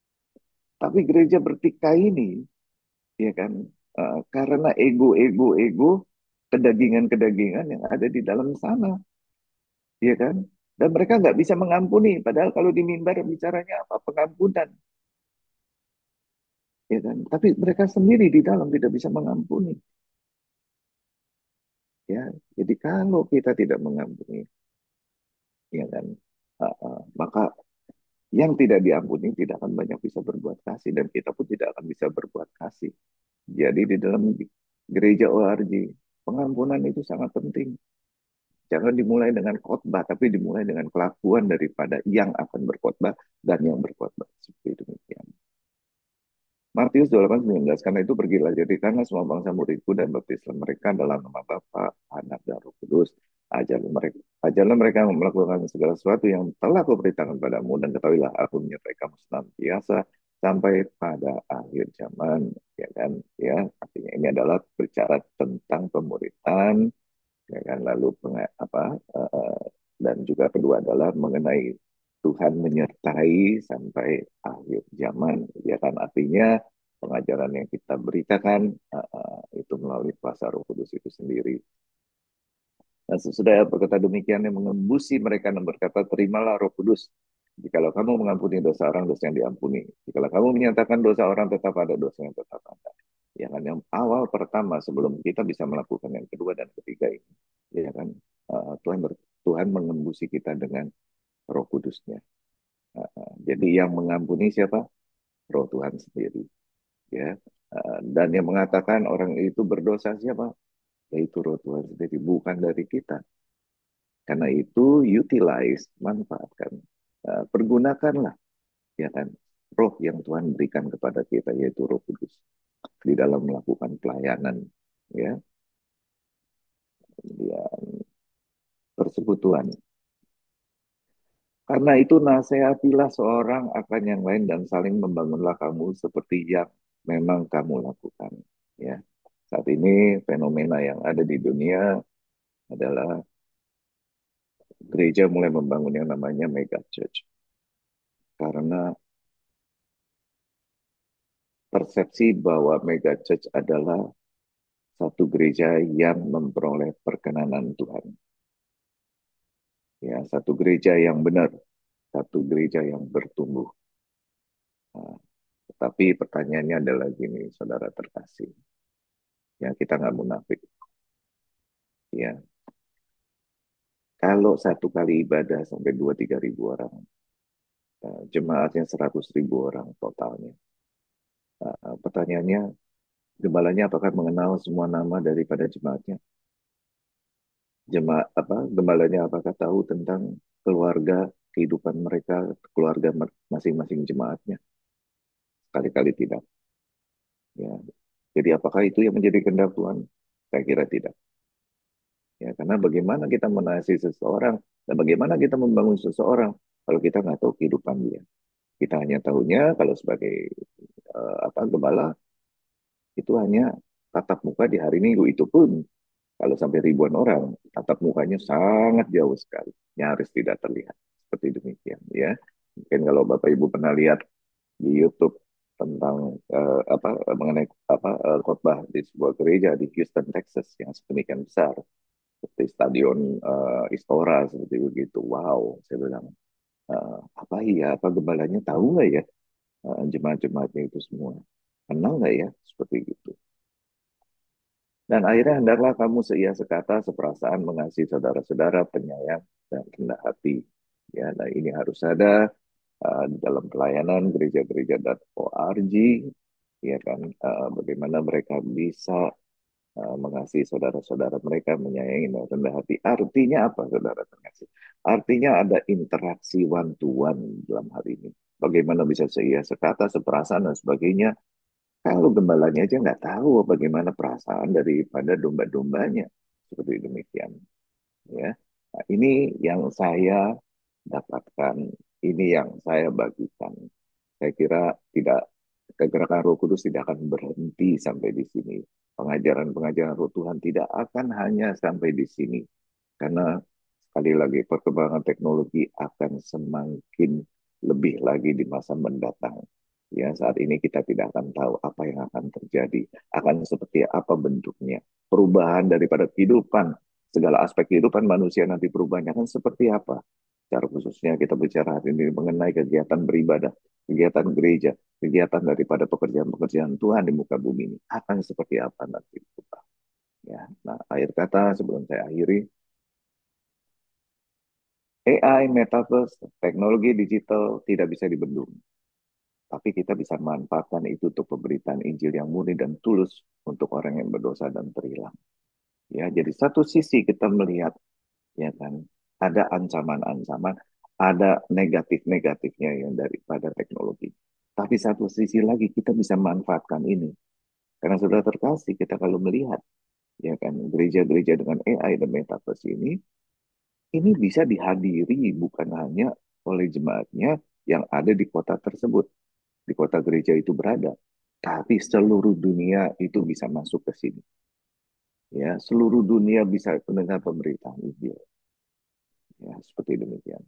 tapi gereja bertikai ini, ya kan, uh, karena ego-ego-ego, kedagingan-kedagingan yang ada di dalam sana, ya kan, dan mereka nggak bisa mengampuni, padahal kalau di mimbar bicaranya apa pengampunan, ya kan, tapi mereka sendiri di dalam tidak bisa mengampuni. Ya, jadi kalau kita tidak mengampuni, ya kan, uh, uh, maka yang tidak diampuni tidak akan banyak bisa berbuat kasih dan kita pun tidak akan bisa berbuat kasih. Jadi di dalam gereja O R J, pengampunan itu sangat penting. Jangan dimulai dengan khotbah, tapi dimulai dengan kelakuan daripada yang akan berkhotbah dan yang berkhotbah. Seperti demikian. Matius dua puluh delapan sembilan belas, karena itu pergilah jadikanlah semua bangsa muridku dan baptislah mereka dalam nama Bapa, Anak, dan Roh Kudus. Ajarlah mereka, ajarlah mereka melakukan segala sesuatu yang telah kuperintahkan padamu dan ketahuilah aku menyertai kamu senantiasa sampai pada akhir zaman. Ya kan? Ya, artinya ini adalah bicara tentang pemuritan, ya kan, lalu penga- apa uh, dan juga kedua adalah mengenai Tuhan menyertai sampai akhir zaman, ya kan, artinya pengajaran yang kita beritakan uh, uh, itu melalui kuasa Roh Kudus itu sendiri. Dan sesudah berkata demikian yang mengembusi mereka dan berkata, terimalah Roh Kudus. Jikalau kamu mengampuni dosa orang, dosa yang diampuni. Jikalau kamu menyatakan dosa orang, tetap ada dosa yang tetap ada. Ya kan, yang awal pertama sebelum kita bisa melakukan yang kedua dan ketiga ini, ya kan, uh, Tuhan ber, Tuhan mengembusi kita dengan Roh Kudusnya. Uh, uh, jadi yang mengampuni siapa? Roh Tuhan sendiri. Ya, uh, dan yang mengatakan orang itu berdosa siapa? Yaitu Roh Tuhan sendiri, bukan dari kita. Karena itu utilize, manfaatkan, uh, pergunakanlah, ya kan, roh yang Tuhan berikan kepada kita, yaitu Roh Kudus di dalam melakukan pelayanan, ya, kemudian persekutuan. Karena itu nasihatilah seorang akan yang lain dan saling membangunlah kamu seperti yang memang kamu lakukan. Ya, saat ini fenomena yang ada di dunia adalah gereja mulai membangun yang namanya mega church. Karena persepsi bahwa mega church adalah satu gereja yang memperoleh perkenanan Tuhan. Ya, satu gereja yang benar, satu gereja yang bertumbuh. Nah, tetapi pertanyaannya adalah gini, saudara terkasih. Ya, kita nggak munafik. Ya, kalau satu kali ibadah sampai dua tiga ribu orang, uh, jemaatnya seratus ribu orang totalnya. Uh, pertanyaannya, gembalanya apakah mengenal semua nama daripada jemaatnya? Jemaat apa? Gembalanya apakah tahu tentang keluarga, kehidupan mereka, keluarga masing-masing jemaatnya? Sekali-kali tidak. Ya. Jadi apakah itu yang menjadi kehendak Tuhan? Saya kira tidak. Ya, karena bagaimana kita mengasihi seseorang dan bagaimana kita membangun seseorang kalau kita nggak tahu kehidupan dia. Kita hanya tahunya kalau sebagai uh, apa gembala itu hanya tatap muka di hari Minggu, itu pun kalau sampai ribuan orang tatap mukanya sangat jauh sekali, nyaris tidak terlihat. Seperti demikian, ya. Mungkin kalau Bapak Ibu pernah lihat di YouTube tentang uh, apa mengenai apa uh, khotbah di sebuah gereja di Houston, Texas yang sedemikian besar seperti stadion uh, Istora seperti begitu. Wow, saya bilang uh, apa iya apa gembalanya tahu nggak ya uh, jemaat-jemaatnya itu semua kenal nggak ya seperti itu. Dan akhirnya hendaklah kamu seia sekata seperasaan mengasihi saudara-saudara penyayang dan rendah hati. Ya, nah ini harus ada uh, di dalam pelayanan gereja-gereja dan O R J, ya kan, uh, bagaimana mereka bisa uh, mengasihi saudara-saudara mereka, menyayangi dan rendah hati. Artinya apa, saudara terkasih? Artinya ada interaksi one to one dalam hal ini. Bagaimana bisa seia sekata, seperasaan dan sebagainya. Kalau gembalanya aja nggak tahu bagaimana perasaan daripada domba-dombanya, seperti demikian. Ya, nah, ini yang saya dapatkan, ini yang saya bagikan. Saya kira tidak kegerakan Roh Kudus tidak akan berhenti sampai di sini. Pengajaran-pengajaran Roh Tuhan tidak akan hanya sampai di sini. Karena sekali lagi perkembangan teknologi akan semakin lebih lagi di masa mendatang. Ya, saat ini kita tidak akan tahu apa yang akan terjadi, akan seperti apa bentuknya. Perubahan daripada kehidupan, segala aspek kehidupan manusia nanti perubahannya akan seperti apa. Secara khususnya kita bicara hari ini mengenai kegiatan beribadah, kegiatan gereja, kegiatan daripada pekerjaan-pekerjaan Tuhan di muka bumi ini akan seperti apa nanti. Ya, nah akhir kata sebelum saya akhiri, A I, metaverse, teknologi digital tidak bisa dibendung, tapi kita bisa manfaatkan itu untuk pemberitaan Injil yang murni dan tulus untuk orang yang berdosa dan terhilang. Ya, jadi satu sisi kita melihat, ya kan, ada ancaman-ancaman, ada negatif-negatifnya yang daripada teknologi. Tapi satu sisi lagi kita bisa manfaatkan ini. Karena sudah terkasih kita kalau melihat, ya kan, gereja-gereja dengan A I dan metaverse ini, ini bisa dihadiri bukan hanya oleh jemaatnya yang ada di kota tersebut, di kota gereja itu berada, tapi seluruh dunia itu bisa masuk ke sini. Ya, seluruh dunia bisa mendengar pemberitaan Injil. Ya, seperti demikian.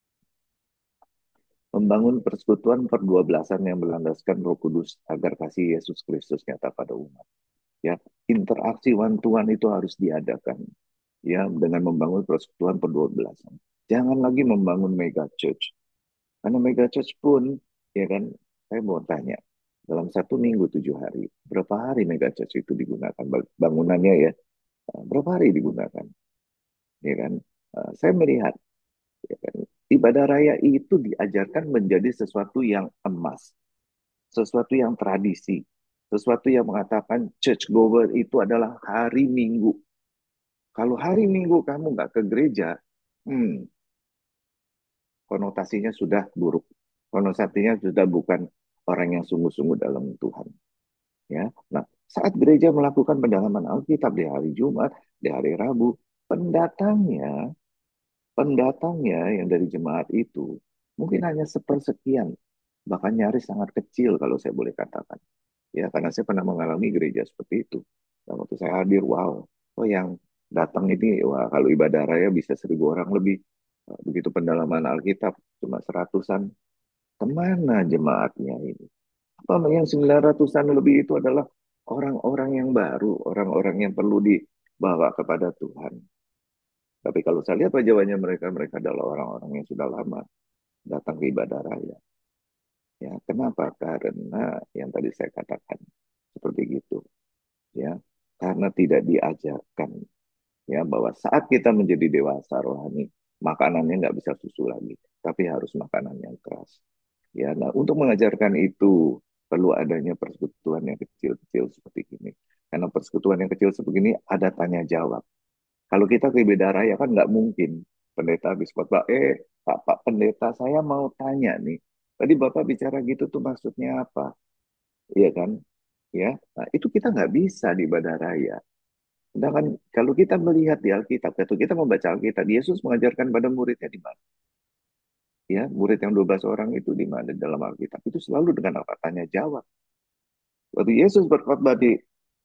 Membangun persekutuan perdua belasan yang berlandaskan Roh Kudus agar kasih Yesus Kristus nyata pada umat. Ya, interaksi one to one itu harus diadakan. Ya, dengan membangun persekutuan perdua belasan. Jangan lagi membangun mega church. Karena mega church pun, ya kan, saya mau tanya, dalam satu minggu tujuh hari, berapa hari mega church itu digunakan bangunannya ya? Berapa hari digunakan? Ya kan? Uh, saya melihat, ya kan, ibadah raya itu diajarkan menjadi sesuatu yang emas, sesuatu yang tradisi, sesuatu yang mengatakan church goer itu adalah hari Minggu. Kalau hari Minggu kamu nggak ke gereja, hmm, konotasinya sudah buruk. Konotasinya sudah bukan orang yang sungguh-sungguh dalam Tuhan. Ya, nah saat gereja melakukan pendalaman Alkitab di hari Jumat, di hari Rabu, pendatangnya, pendatangnya yang dari jemaat itu mungkin hanya sepersekian, bahkan nyaris sangat kecil kalau saya boleh katakan. Ya, karena saya pernah mengalami gereja seperti itu. Dan waktu saya hadir, wow, oh yang datang ini, wah kalau ibadah raya bisa seribu orang lebih. Begitu pendalaman Alkitab cuma seratusan, kemana jemaatnya ini? Apa yang sembilan ratusan lebih itu adalah orang-orang yang baru, orang-orang yang perlu dibawa kepada Tuhan. Tapi kalau saya lihat wajah-wajah mereka, mereka adalah orang-orang yang sudah lama datang ke ibadah raya. Ya, kenapa? Karena yang tadi saya katakan seperti gitu. Ya, karena tidak diajarkan ya bahwa saat kita menjadi dewasa rohani, makanannya nggak bisa susu lagi, tapi harus makanan yang keras. Ya, nah untuk mengajarkan itu perlu adanya persekutuan yang kecil-kecil seperti ini. Karena persekutuan yang kecil seperti ini ada tanya jawab. Kalau kita ke ibadah raya kan nggak mungkin pendeta habis khotbah, eh Pak, Pak Pendeta saya mau tanya nih. Tadi Bapak bicara gitu tuh maksudnya apa? Iya kan? Ya, nah, itu kita nggak bisa di ibadah raya. Sedangkan kalau kita melihat di Alkitab, atau kita membaca Alkitab, Yesus mengajarkan pada muridnya di mana? Ya, murid yang dua belas orang itu di mana dalam Alkitab? Itu selalu dengan apa? Tanya jawab. Waktu Yesus berkhotbah di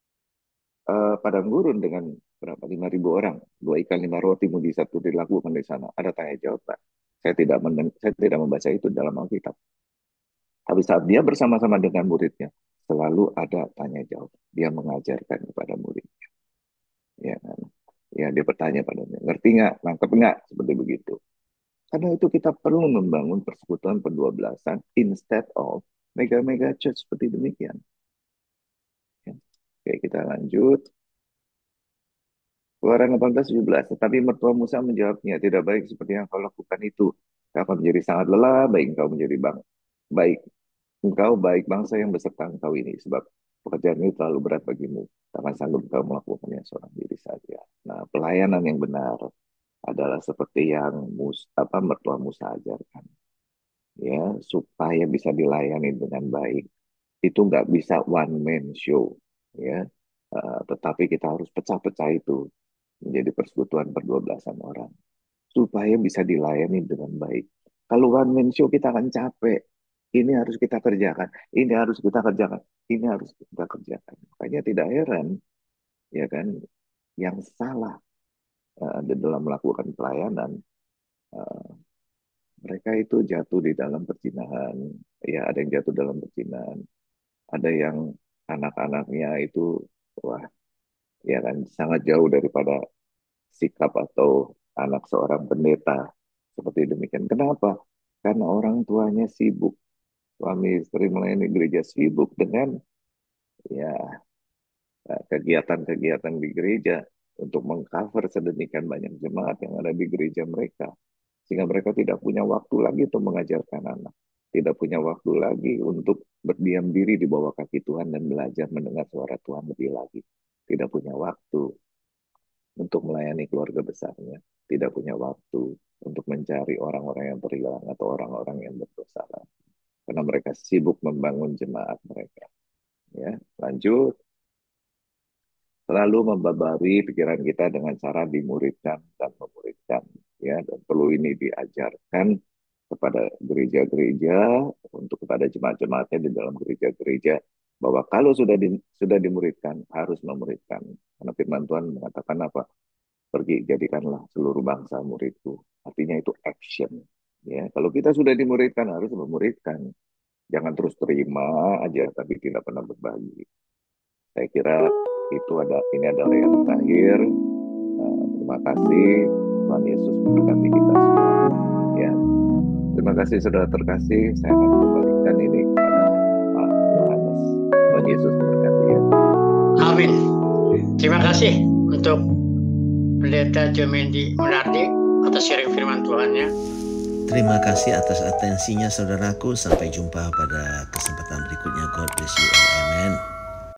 uh, padang gurun dengan berapa? lima ribu orang, dua ikan lima roti mujizat itu dilakukan di sana. Ada tanya jawab, Pak. Saya tidak mendeng- saya tidak membaca itu dalam Alkitab. Tapi saat dia bersama-sama dengan muridnya, selalu ada tanya jawab. Dia mengajarkan kepada murid. Ya, kan? Ya, dia bertanya padanya, ngerti nggak, nangkep nggak, seperti begitu. Karena itu kita perlu membangun persekutuan pendua belasan instead of mega-mega church seperti demikian. Ya. Oke, kita lanjut. Keluaran delapan belas tujuh belas. Tetapi mertua Musa menjawabnya, tidak baik seperti yang kau lakukan itu. Kau akan menjadi sangat lelah, baik engkau menjadi bang, baik engkau baik bangsa yang beserta engkau ini, sebab pekerjaan ini terlalu berat bagimu. Takkan sanggup engkau melakukannya seorang diri saja. Nah, pelayanan yang benar adalah seperti yang Mus, apa mertua Musa ajarkan, ya, supaya bisa dilayani dengan baik. Itu nggak bisa one man show, ya. Uh, tetapi kita harus pecah-pecah itu menjadi persekutuan berdua belasan orang supaya bisa dilayani dengan baik. Kalau one man show kita akan capek. Ini harus kita kerjakan, ini harus kita kerjakan, ini harus kita kerjakan. Makanya tidak heran, ya kan, yang salah uh, di dalam melakukan pelayanan, uh, mereka itu jatuh di dalam perzinahan. Ya, ada yang jatuh dalam perzinahan, ada yang anak-anaknya itu, wah, ya kan, sangat jauh daripada sikap atau anak seorang pendeta seperti demikian. Kenapa? Karena orang tuanya sibuk, suami istri melayani gereja sibuk dengan ya uh, kegiatan-kegiatan di gereja untuk mengcover sedemikian banyak jemaat yang ada di gereja mereka, sehingga mereka tidak punya waktu lagi untuk mengajarkan anak, tidak punya waktu lagi untuk berdiam diri di bawah kaki Tuhan dan belajar mendengar suara Tuhan lebih lagi, tidak punya waktu untuk melayani keluarga besarnya, tidak punya waktu untuk mencari orang-orang yang terhilang atau orang-orang yang berdosa, karena mereka sibuk membangun jemaat mereka. Ya, lanjut. Selalu membabari pikiran kita dengan cara dimuridkan dan memuridkan, ya, dan perlu ini diajarkan kepada gereja-gereja, untuk kepada jemaat-jemaatnya di dalam gereja-gereja, bahwa kalau sudah di, sudah dimuridkan harus memuridkan. Karena firman Tuhan mengatakan apa? Pergi jadikanlah seluruh bangsa muridku. Artinya itu action. Ya, kalau kita sudah dimuridkan harus memuridkan. Jangan terus terima aja tapi tidak pernah berbagi. Saya kira itu ada ini adalah yang terakhir. Uh, terima kasih, Tuhan Yesus memberkati kita semua. Ya, terima kasih saudara terkasih. Saya akan kembalikan ini kepada Pak Yohanes. Tuhan Yesus memberkati ya. Amin. Terima kasih untuk Pendeta Jomendi Munardi atas sharing firman Tuhannya. Terima kasih atas atensinya saudaraku. Sampai jumpa pada kesempatan berikutnya. God bless you all. Amen.